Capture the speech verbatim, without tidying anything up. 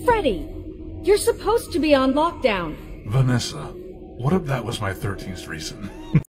Freddy! You're supposed to be on lockdown. Vanessa, what if that was my thirteenth reason?